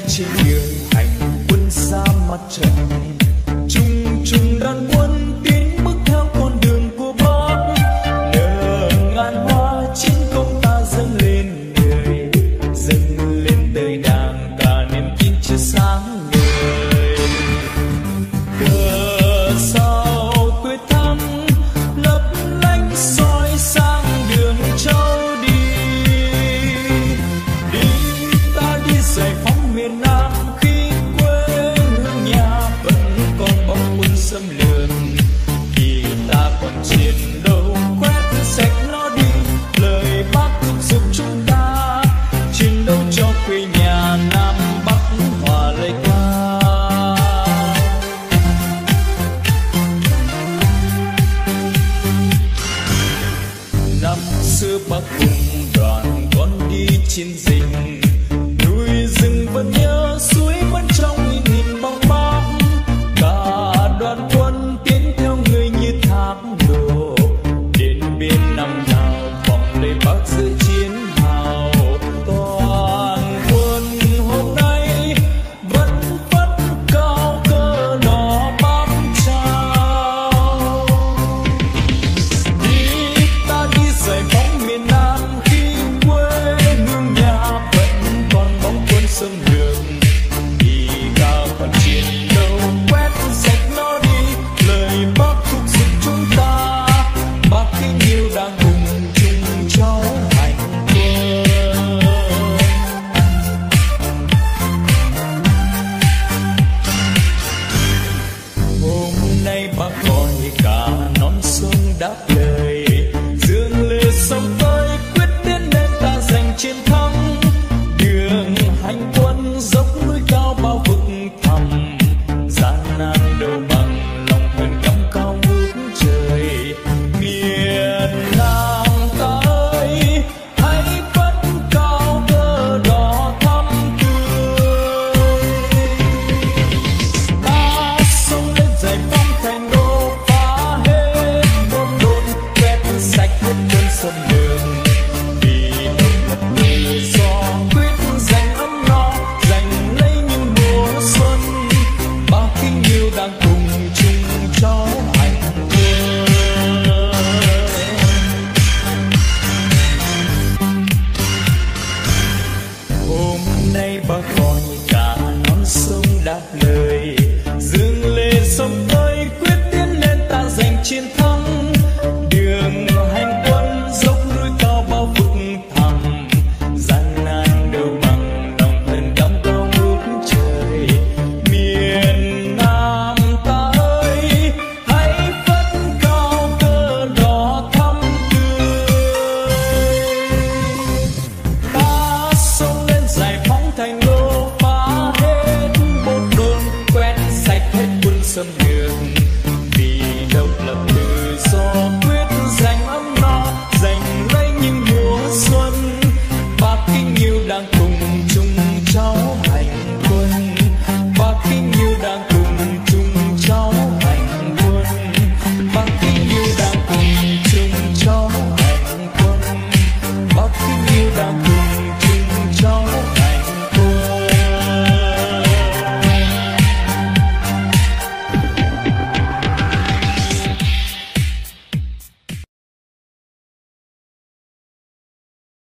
trên đường hành quân xa mặt trận, chung chung đàn quân tiến bước theo con đường của Bác. Nở ngàn hoa chiến công ta dâng lên người, dâng lên đời Đảng cả niềm tin chưa sáng ngời. Cờ sao quyết thắng lấp lánh soi sang đường châu đi, đi ta đi giải phóng miền Nam khi quê hương nhà vẫn còn bom quân xâm lược. Khi ta còn chiến đấu quét sạch nó đi, lời Bác thúc giục chúng ta chiến đấu cho quê nhà Nam Bắc hòa lời ca. Năm xưa Bác cùng đoàn con đi chiến dịch,